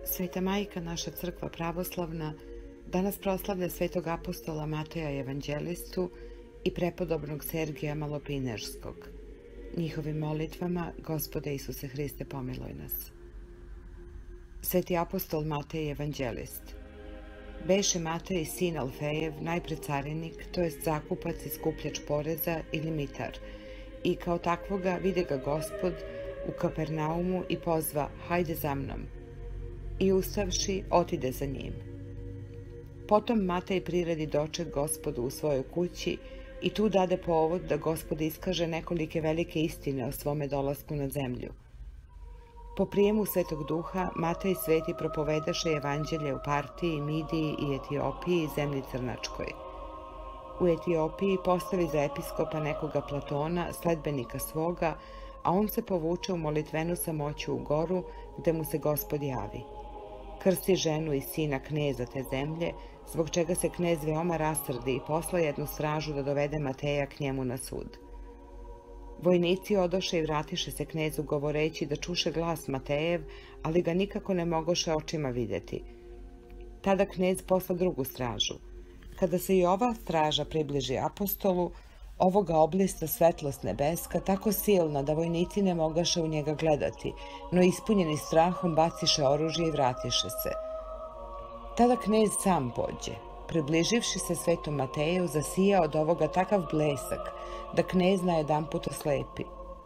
Sveta majka, naša crkva pravoslavna, danas proslavlja svetog apostola Mateja Evanđelistu i prepodobnog Sergija Malopinerskog. Njihovim molitvama, Gospode Isuse Hriste, pomiluj nas. Sveti apostol Matej Evanđelist. Beše Matej, sin Alfejev, najpre carinik, to jest zakupac i skupljač poreza ili mitar, i kao takvoga vide ga Gospod u Kapernaumu i pozva: hajde za mnom. I ustavši, otide za njim. Potom Matej priredi doček Gospodu u svojoj kući i tu dade povod da Gospod iskaže nekolike velike istine o svome dolasku na zemlju. Po prijemu Svetog Duha, Matej sveti propovedaše evanđelje u Partiji, Midiji i Etiopiji, zemlji Crnačkoj. U Etiopiji postavi za episkopa nekoga Platona, sledbenika svoga, a on se povuče u molitvenu samoću u goru, gde mu se Gospod javi. Krsti ženu i sina kneza te zemlje, zbog čega se knez veoma rasrdi i posla jednu stražu da dovede Mateja k njemu na sud. Vojnici odoše i vratiše se knezu govoreći da čuše glas Matejev, ali ga nikako ne mogoše očima videti. Tada knez posla drugu stražu. Kada se i ova straža približi apostolu, ovoga oblista svetlost nebeska, tako silna da vojnici ne mogaše u njega gledati, no ispunjeni strahom baciše oružje i vratiše se. Tada knez sam pođe. Približivši se svetom Mateju, zasija od ovoga takav blesak, da knez na jedanput oslepi.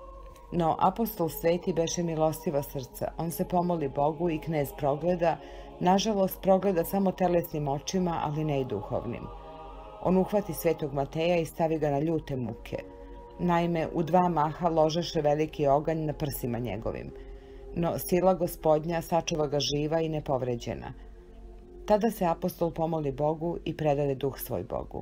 No apostol sveti beše milostiva srca, on se pomoli Bogu i knez progleda, nažalost progleda samo telesnim očima, ali ne i duhovnim. On uhvati svetog Mateja i stavi ga na ljute muke. Naime, u dva maha ložeše veliki oganj na prsima njegovim. No sila Gospodnja sačuva ga živa i nepovređena. Tada se apostol pomoli Bogu i predade duh svoj Bogu.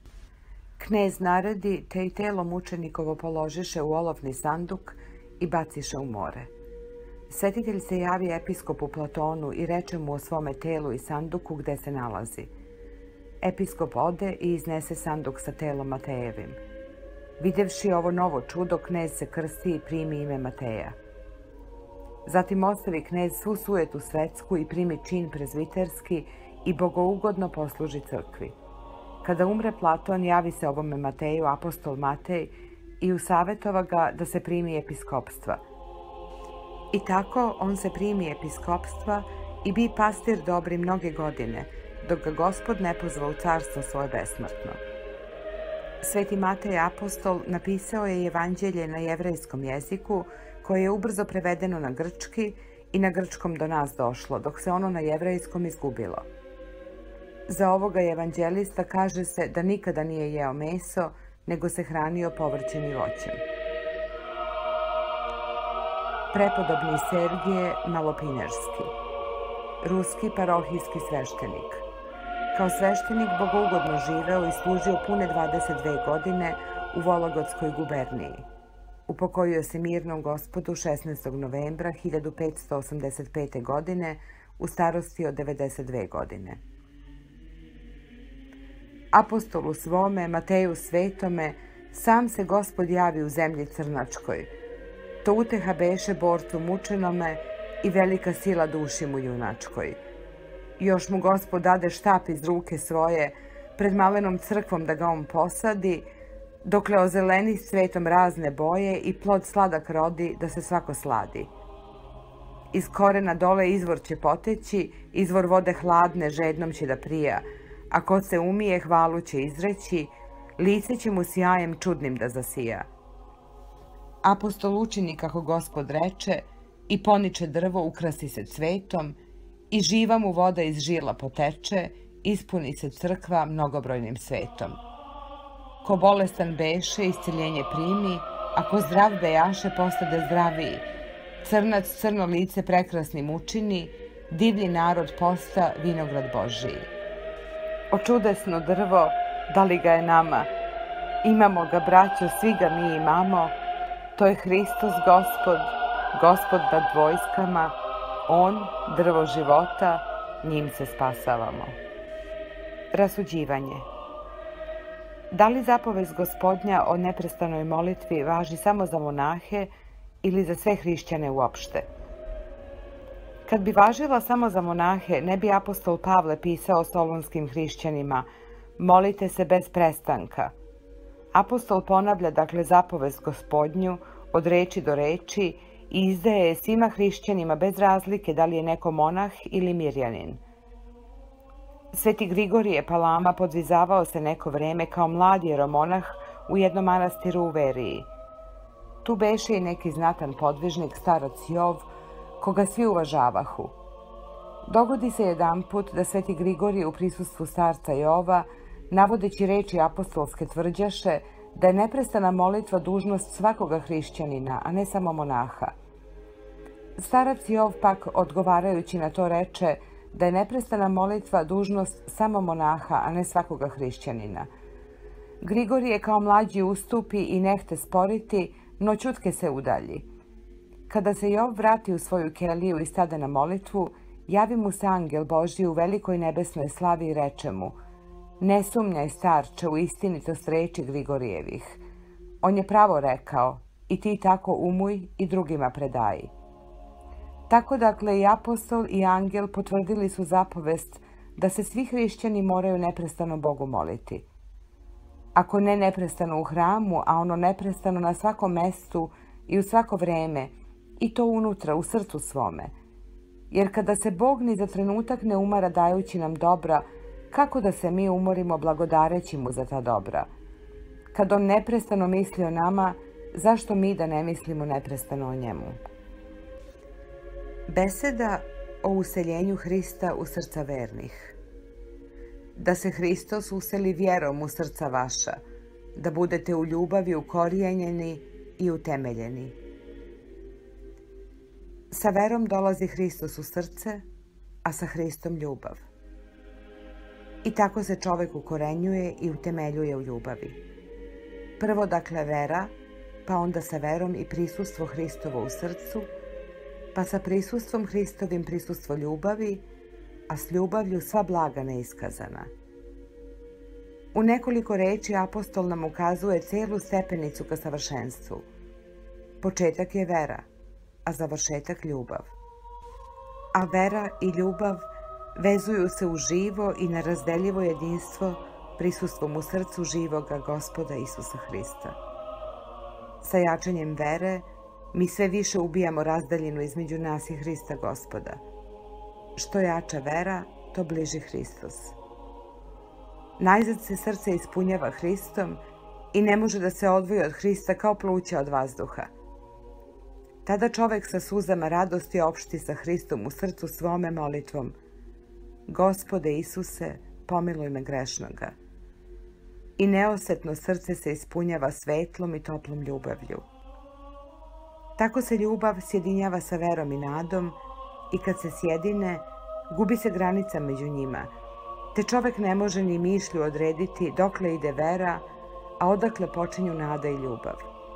Knez naredi, te i telo mučenikovo položiše u olovni sanduk i baciše u more. Svetitelj se javi episkopu Platonu i reče mu o svome telu i sanduku gde se nalazi. Episkop ode i iznese sanduk sa telom Matejevim. Videvši ovo novo čudo, knez se krsti i primi ime Mateja. Zatim ostavi knez svu sujetu svetsku i primi čin prezviterski i bogougodno posluži crkvi. Kada umre Platon, javi se ovome Mateju apostol Matej i usavetova ga da se primi episkopstva. I tako on se primi episkopstva i bi pastir dobri mnoge godine, dok ga Gospod ne pozva u carstvo svoje besmrtno. Sveti Matej apostol napisao je evanđelje na jevrejskom jeziku, koje je ubrzo prevedeno na grčki i na grčkom do nas došlo, dok se ono na jevrejskom izgubilo. Za ovoga evanđelista kaže se da nikada nije jeo meso, nego se hranio povrćem i voćem. Prepodobni Sergije Malopinerski, ruski parohijski sveštenik. Kao sveštenik bogougodno živeo i služio pune 22 godine u Vologodskoj guberniji. Upokojio se mirnom Gospodu 16. novembra 1585. godine u starosti od 92 godine. Apostolu svome, Mateju Svetome, sam se Gospod javi u zemlji Crnačkoj. To uteha beše borcu mučenome i velika sila duši mu junačkoj. Još mu Gospod dade štap iz ruke svoje, pred malenom crkvom da ga on posadi, dokle ozeleni svetom razne boje i plod sladak rodi da se svako sladi. Iz korena dole izvor će poteći, izvor vode hladne žednom će da prija, a ko se umije hvalu će izreći, lice će mu sjajem čudnim da zasija. Apostol učini kako Gospod reče i poniče drvo, ukrasi se cvetom i živa mu voda iz žila poteče, ispuni se crkva mnogobrojnim svetom. Ko bolestan beše, isceljenje primi, a ko zdrav bejaše, postade zdraviji. Crnac crno lice prekrasnim učini, divlji narod posta vinograd Božiji. O čudesno drvo, da li ga je nama? Imamo ga, braćo, svi ga mi imamo. To je Hristos Gospod, Gospod nad vojskama, On, drvo života, njim se spasavamo. Rasuđivanje. Da li zapovest Gospodnja o neprestanoj molitvi važi samo za monahe ili za sve hrišćane uopšte? Kad bi važila samo za monahe, ne bi apostol Pavle pisao solonskim hrišćanima: molite se bez prestanka. Apostol ponavlja dakle zapovest Gospodnju od reči do reči i izdaje je svima hrišćanima bez razlike da li je neko monah ili mirjanin. Sveti Grigorije Palama podvizavao se neko vreme kao mlad jeromonah u jednom manastiru u Veriji. Tu beše i neki znatan podvižnik, starac Jov, koga svi uvažavahu. Dogodi se jedanput da sveti Grigorije u prisustvu starca Jova, navodeći reči apostolske, tvrđaše da je neprestana molitva dužnost svakoga hrišćanina, a ne samo monaha. Starac Jov pak, odgovarajući na to, reče da je neprestana molitva dužnost samo monaha, a ne svakoga hrišćanina. Grigorije kao mlađi ustupi i nehte sporiti, no ćutke se udalji. Kada se Jov vrati u svoju keliju i stade na molitvu, javi mu se angel Božji u velikoj nebesnoj slavi i reče mu: ne sumnjaj, starče, u istinitost reči Grigorijevih. On je pravo rekao, i ti tako umuj i drugima predaji. Tako dakle i apostol i angel potvrdili su zapovest da se svi hrišćani moraju neprestano Bogu moliti. Ako ne neprestano u hramu, a ono neprestano na svakom mestu i u svako vreme, i to unutra, u srcu svome. Jer kada se Bog ni za trenutak ne umara dajući nam dobra, kako da se mi umorimo blagodareći mu za ta dobra? Kad on neprestano misli o nama, zašto mi da ne mislimo neprestano o njemu? Beseda o useljenju Hrista u srca vernih. Da se Hristos useli vjerom u srca vaša, da budete u ljubavi ukorijenjeni i utemeljeni. Sa verom dolazi Hristos u srce, a sa Hristom ljubav. I tako se čovek ukorenjuje i utemeljuje u ljubavi. Prvo dakle vera, pa onda sa verom i prisustvo Hristovo u srcu, pa sa prisustvom Hristovim prisustvo ljubavi, a s ljubavlju sva blaga neiskazana. U nekoliko reči apostol nam ukazuje celu stepenicu ka savršenstvu. Početak je vera, a završetak ljubav. A vera i ljubav vezuju se u živo i nerazdeljivo jedinstvo prisustvom u srcu živoga Gospoda Isusa Hrista. Sa jačanjem vere mi sve više ubijamo razdaljinu između nas i Hrista Gospoda. Što jača vera, to bliži Hristos. Najzad se srce ispunjava Hristom i ne može da se odvoji od Hrista kao pluća od vazduha. Tada čovek sa suzama radosti opšti sa Hristom u srcu svome molitvom: Gospode Isuse, pomiluj me grešnoga. I neosetno srce se ispunjava svetlom i toplom ljubavlju. Tako se ljubav sjedinjava sa verom i nadom i kad se sjedine, gubi se granica među njima, te čovek ne može ni mišlju odrediti dokle ide vera, a odakle počinju nada i ljubav.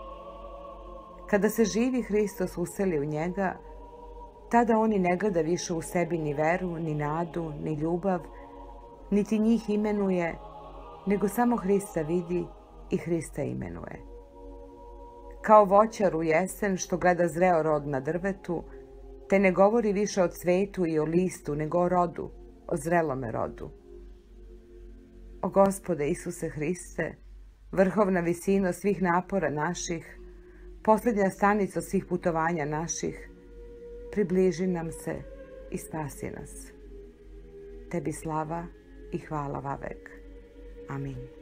Kada se živi Hristos useli u njega, tada on i ne gleda više u sebi ni veru, ni nadu, ni ljubav, niti njih imenuje, nego samo Hrista vidi i Hrista imenuje. Kao voćar u jesen što gleda zreo rod na drvetu, te ne govori više o cvetu i o listu, nego o rodu, o zrelome rodu. O Gospode Isuse Hriste, vrhovna visino svih napora naših, posljednja stanica svih putovanja naših, približi nam se i spasi nas. Tebi slava i hvala vavek. Amin.